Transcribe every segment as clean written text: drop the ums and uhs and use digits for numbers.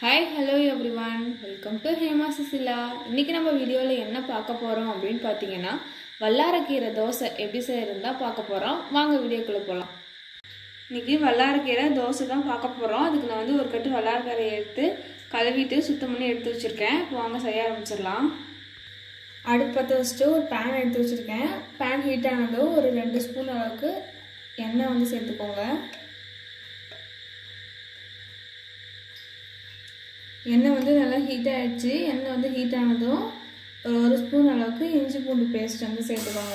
Hi hello everyone, welcome to Hema Susila. இன்றைக்கி நம்ம வீடியோவில் என்ன பார்க்க போகிறோம் அப்படின்னு பார்த்தீங்கன்னா, வல்லாரக்கீரை தோசை எப்படி செய்யறதுதான் பார்க்க போகிறோம். வாங்க வீடியோக்குள்ளே போகலாம். இன்றைக்கி வல்லாரக்கீரை தோசை தான் பார்க்க போகிறோம். அதுக்கு நான் வந்து ஒரு கட்டு வல்லாரக்கீரையை எடுத்து கழுவிட்டு சுத்தம் பண்ணி எடுத்து வச்சுருக்கேன். இப்போ வாங்க செய்ய ஆரம்பிச்சிடலாம். அடுப்பு பற்ற வச்சுட்டு ஒரு பேன் எடுத்து வச்சுருக்கேன். பேன் ஹீட் ஆனதும் ஒரு 2 ஸ்பூன் அளவுக்கு எண்ணெய் வந்து சேர்த்துக்கோங்க. எண்ணெய் வந்து நல்லா ஹீட் ஆகிடுச்சு. எண்ணெய் வந்து ஹீட் ஆனதும் ஒரு ஸ்பூன் அளவுக்கு இஞ்சி பூண்டு பேஸ்ட் வந்து சேர்த்துக்கோங்க.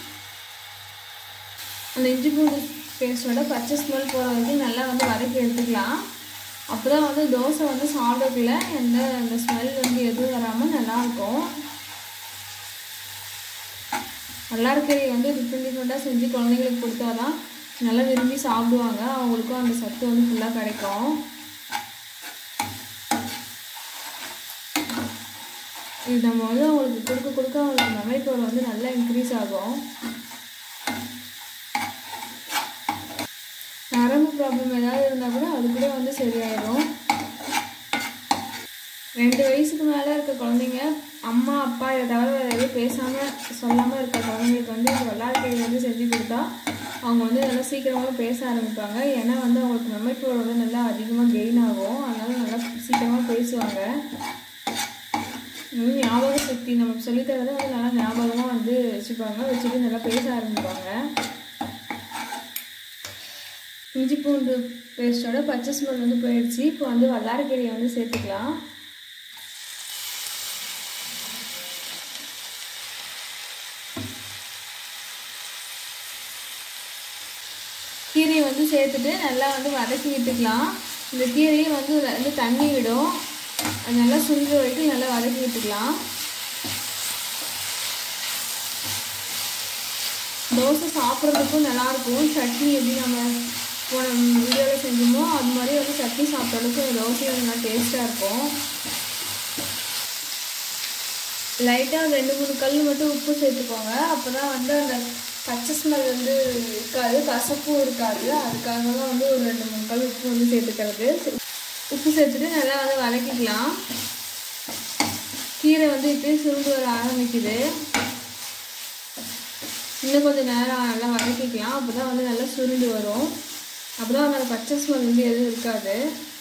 அந்த இஞ்சி பூண்டு பேஸ்ட்டோட பச்சை ஸ்மெல் போகிற வரைக்கும் நல்லா வந்து வதக்கி எடுத்துக்கலாம். அப்போ தான் வந்து தோசை வந்து சாப்பிடக்குள்ள அந்த ஸ்மெல் வந்து எதுவும் வராமல் நல்லாயிருக்கும். வல்லாரக்கீரையை வந்து டிஃப்ரெண்ட்டாக செஞ்சு குழந்தைங்களுக்கு கொடுத்தா தான் நல்லா விரும்பி சாப்பிடுவாங்க. அவங்களுக்கும் அந்த சத்து வந்து ஃபுல்லாக கிடைக்கும். இது நம்ம வந்து அவங்களுக்கு கொடுக்க அவங்களுக்கு மெமரி பவர் வந்து நல்லா இன்க்ரீஸ் ஆகும். நரம்பு ப்ராப்ளம் ஏதாவது இருந்தால் கூட அது கூட வந்து சரியாயிடும். 2 வயசுக்கு மேலே இருக்க குழந்தைங்க அம்மா அப்பா இதை தவிர வேறு எதுவும் பேசாமல் சொல்லாமல் இருக்க குழந்தைங்களுக்கு வந்து இந்த வல்லாரக்கீரை வந்து செஞ்சு கொடுத்தா அவங்க வந்து நல்லா சீக்கிரமாக பேச ஆரம்பிப்பாங்க. ஏன்னா வந்து அவங்களுக்கு மெமரி பவர் வந்து நல்லா அதிகமாக கெயின் ஆகும். அதனால நல்லா சீக்கிரமாக பேசுவாங்க. ஞாபக சக்தி நமக்கு சொல்லித்தரதை வந்து நல்லா ஞாபகமாக வந்து வச்சுட்டு நல்லா பேச ஆரம்பிப்பாங்க. இஞ்சி பூண்டு பேஸ்ட்டோட பச்சை ஸ்மெல் வந்து போயிடுச்சு. இப்போ வந்து வல்லாரக்கீரையை வந்து சேர்த்துக்கலாம். கீரையை வந்து சேர்த்துட்டு நல்லா வந்து வதக்கி விட்டுக்கலாம். இந்த கீரையும் வந்து தண்ணி விடும். அது நல்லா சுருங்க வரைக்கும் நல்லா வதக்கி விட்டுக்கலாம். தோசை சாப்பிட்றதுக்கும் நல்லாயிருக்கும். சட்னி எப்படி நம்ம போன வீடியோவில் செஞ்சோமோ அது மாதிரி வந்து சட்னி சாப்பிட்றதுக்கு தோசை வந்து நல்லா டேஸ்ட்டாக இருக்கும். லைட்டாக 2-3 கல் மட்டும் உப்பு சேர்த்துக்கோங்க. அப்போ தான் வந்து அந்த பச்சை ஸ்மெல் வந்து இருக்காது, கசப்பும் இருக்காது. அதுக்காக தான் வந்து ஒரு 2-3 கல் உப்பு வந்து சேர்த்துக்கிறது. உப்பு சேர்த்துட்டு நல்லா வந்து வதக்கிக்கலாம். கீரை வந்து இப்போயே சுருண்டு வர ஆரம்பிக்குது. இன்னும் கொஞ்சம் நேரம் நல்லா வதக்கிக்கலாம். அப்போ தான் வந்து நல்லா சுருண்டு வரும். அப்போ தான் அந்த பச்சை ஸ்மெல் வந்து எதுவும் இருக்காது.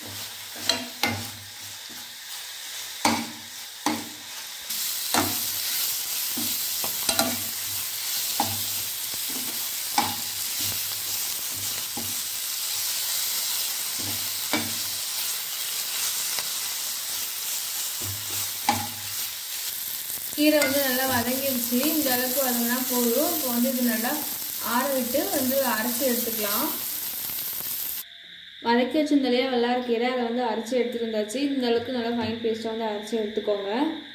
கீரை வந்து நல்லா வதங்கிடுச்சு. இந்த அளவுக்கு வதங்கினா போதும். இப்போ வந்து இது நல்லா ஆற விட்டு வந்து அரைச்சி எடுத்துக்கலாம். வதக்கி வச்சிருந்தாலே வல்லாரக்கீரை அதை வந்து அரைச்சி எடுத்துட்டு இருந்தாச்சு. இந்த அளவுக்கு நல்லா ஃபைன் பேஸ்ட்டாக வந்து அரைச்சி எடுத்துக்கோங்க.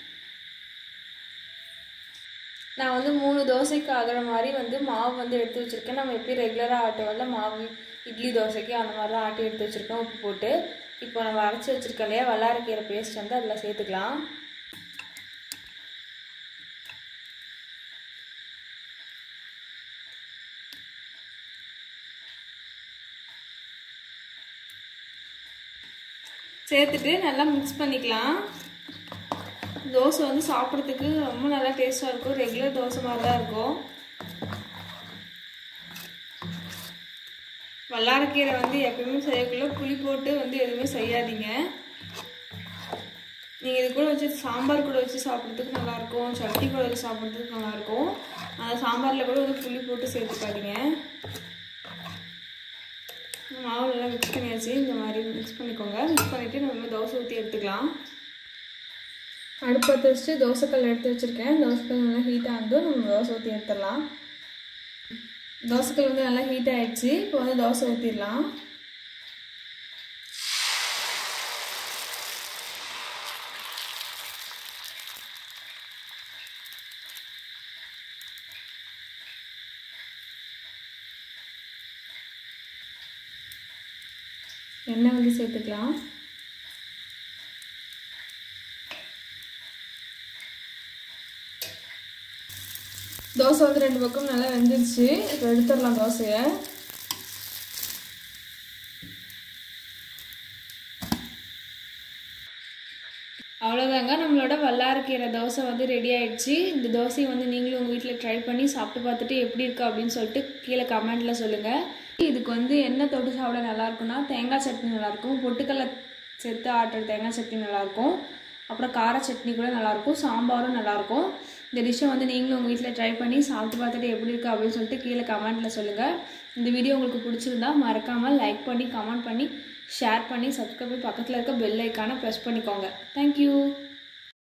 நான் வந்து 3 தோசைக்கு ஆகிற மாதிரி வந்து மாவு வந்து எடுத்து வச்சுருக்கேன். நம்ம எப்பயும் ரெகுலராக ஆட்டுவோம்ல மாவு, இட்லி தோசைக்கு அந்த மாதிரிலாம் ஆட்டி எடுத்து வச்சுருக்கேன் உப்பு போட்டு. இப்போ நம்ம அரைச்சி வச்சுருக்கோம் இல்லையா வல்லாரக்கீரை பேஸ்ட் வந்து அதில் சேர்த்துக்கலாம். சேர்த்துட்டு நல்லா மிக்ஸ் பண்ணிக்கலாம். தோசை வந்து சாப்பிட்றதுக்கு ரொம்ப நல்லா டேஸ்ட்டாக இருக்கும். ரெகுலர் தோசை மாதிரி தான் இருக்கும். வல்லாரக்கீரை வந்து எப்பவுமே செய்யக்குள்ள புளி போட்டு வந்து எதுவுமே செய்யாதீங்க. நீங்கள் இது கூட வச்சு சாம்பார் கூட வச்சு சாப்பிட்றதுக்கு நல்லாயிருக்கும். சட்னி கூட வச்சு சாப்பிட்றதுக்கு நல்லாயிருக்கும். அந்த சாம்பாரில் கூட வந்து புளி போட்டு சேர்த்துக்காதீங்க. மாவு நல்லா மிக்ஸ் பண்ணியாச்சு. இந்த மாதிரி மிக்ஸ் பண்ணிக்கோங்க. மிக்ஸ் பண்ணிவிட்டு நம்ம தோசை ஊற்றி எடுத்துக்கலாம். அடுப்பு பற்ற வச்சுட்டு தோசைக்கல் எடுத்து வச்சுருக்கேன். தோசைக்கல் நல்லா ஹீட் ஆனதும் நம்ம தோசை ஊற்றி எடுத்துடலாம். தோசைக்கல் வந்து நல்லா ஹீட் ஆகிடுச்சு. இப்போ வந்து தோசை ஊற்றிடலாம். எண்ணெய் வந்து சேர்த்துக்கலாம். தோசை வந்து 2 பக்கம் நல்லா வெந்துருச்சு. இப்போ எடுத்துடலாம் தோசையை. அவ்வளோதாங்க, நம்மளோட வல்லாரக்கீரை தோசை வந்து ரெடி ஆயிடுச்சு. இந்த தோசையை வந்து நீங்களும் உங்கள் வீட்டில் ட்ரை பண்ணி சாப்பிட்டு பார்த்துட்டு எப்படி இருக்கா அப்படின்னு சொல்லிட்டு கீழே கமெண்ட்டில் சொல்லுங்கள். இதுக்கு வந்து என்ன தொட்டு சாப்பிட நல்லாயிருக்குன்னா தேங்காய் சட்னி நல்லாயிருக்கும், பொட்டுக்கடலை சேர்த்து ஆட்டுற தேங்காய் சட்னி நல்லாயிருக்கும், அப்புறம் கார சட்னி கூட நல்லாயிருக்கும், சாம்பாரும் நல்லாயிருக்கும். இந்த டிஷ்ஷை வந்து நீங்களும் உங்கள் வீட்டில் ட்ரை பண்ணி சாப்பிட்டு பார்த்துட்டு எப்படி இருக்கா அப்படின்னு சொல்லிட்டு கீழே கமெண்ட்டில் சொல்லுங்கள். இந்த வீடியோ உங்களுக்கு பிடிச்சிருந்தா மறக்காமல் லைக் பண்ணி கமெண்ட் பண்ணி ஷேர் பண்ணி சப்ஸ்கிரைப் பண்ணி பக்கத்தில் இருக்க பெல் ஐக்கானை ப்ரெஸ் பண்ணிக்கோங்க. தேங்க்யூ.